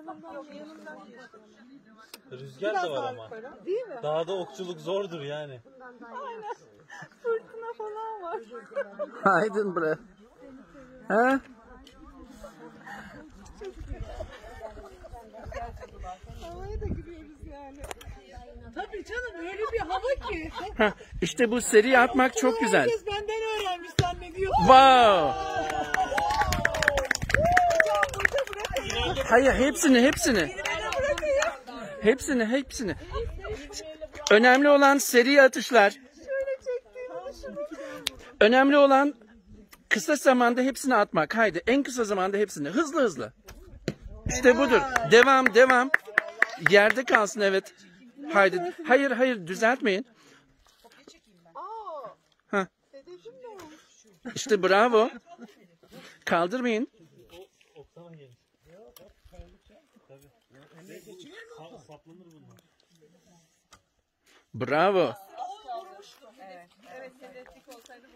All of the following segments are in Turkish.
Rüzgar da var ama. Değil mi? Dağda okçuluk zordur yani. Aynen. Fırtına falan var. Aydın bre. Ha? Havaya da giriyoruz yani. Tabii canım öyle bir hava ki. Ha, işte bu seri atmak çok güzel. Herkes benden öğrenmiş zannediyor. Wow. Hocam bırakayım. Hayır, hepsini. Bırakayım. Hepsini. Önemli olan seri atışlar. Şöyle çektiğimi düşünün. Önemli olan kısa zamanda hepsini atmak. Haydi en kısa zamanda hepsini. Hızlı. İşte budur. Devam. Yerde kalsın, evet. Haydi. Hayır, düzeltmeyin. Aa. Ha. Hedefim ne olmuş? İşte bravo. Kaldırmayın. Oksana geniş. Tabii. Saplanır bunlar. Bravo. Evet, hedeflik olsaydı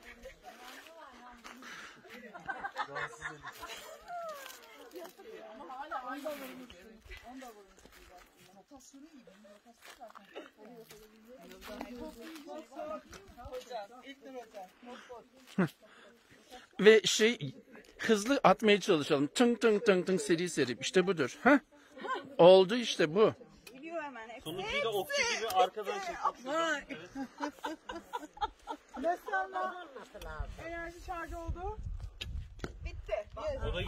ama hala onda vurmuşsun. Onda vurmuşsun zaten. Rotasyonu iyi. Hocam, İlknur hocam. Ve hızlı atmaya çalışalım. Tın seri. İşte budur. Ha? Oldu işte bu. Biliyor hemen. Sonucuyu da okçu gibi arkadan çekmek. Mesela enerji şarjı oldu. Bitti. O da